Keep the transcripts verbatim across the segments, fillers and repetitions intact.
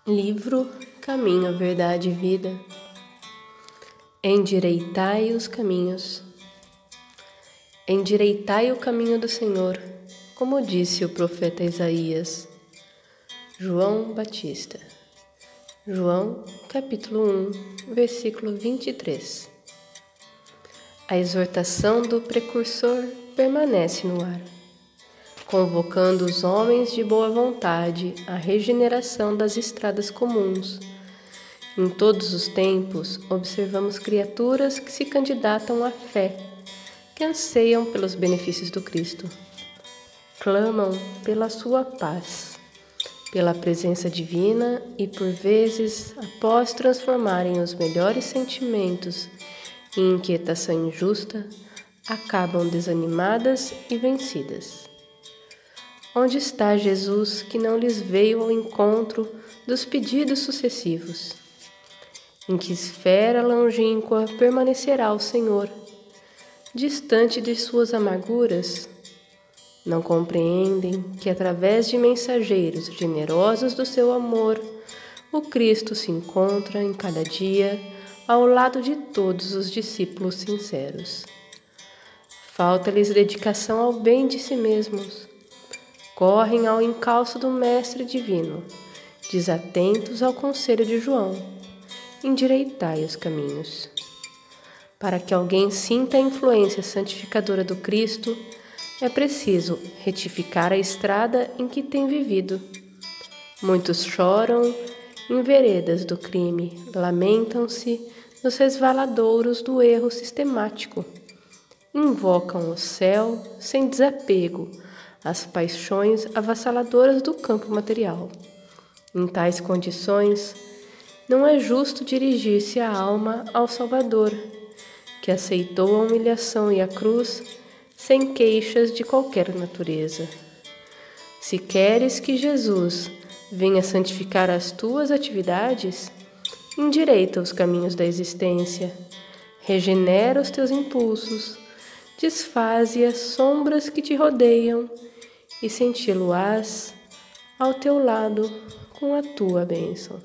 Livro Caminho, Verdade e Vida. Endireitai os caminhos. Endireitai o caminho do Senhor, como disse o profeta Isaías. João Batista. João, capítulo um, versículo vinte e três. A exortação do precursor permanece no ar, convocando os homens de boa vontade à regeneração das estradas comuns. Em todos os tempos, observamos criaturas que se candidatam à fé, que anseiam pelos benefícios do Cristo. Clamam pela sua paz, pela presença divina e, por vezes, após transformarem os melhores sentimentos em inquietação injusta, acabam desanimadas e vencidas. Onde está Jesus que não lhes veio ao encontro dos pedidos sucessivos? Em que esfera longínqua permanecerá o Senhor, distante de suas amarguras? Não compreendem que, através de mensageiros generosos do seu amor, o Cristo se encontra em cada dia ao lado de todos os discípulos sinceros. Falta-lhes dedicação ao bem de si mesmos. Correm ao encalço do Mestre Divino, desatentos ao conselho de João. Endireitai os caminhos. Para que alguém sinta a influência santificadora do Cristo, é preciso retificar a estrada em que tem vivido. Muitos choram em veredas do crime, lamentam-se nos resvaladouros do erro sistemático. Invocam o céu sem desapego às paixões avassaladoras do campo material. Em tais condições, não é justo dirigir-se a alma ao Salvador, que aceitou a humilhação e a cruz sem queixas de qualquer natureza. Se queres que Jesus venha santificar as tuas atividades, endireita os caminhos da existência, regenera os teus impulsos, desfaze as sombras que te rodeiam e senti-lo-ás ao teu lado com a tua bênção.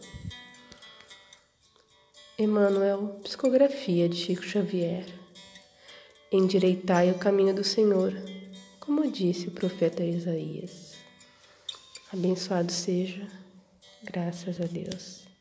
Emmanuel, psicografia de Chico Xavier. Endireitai o caminho do Senhor, como disse o profeta Isaías. Abençoado seja, graças a Deus.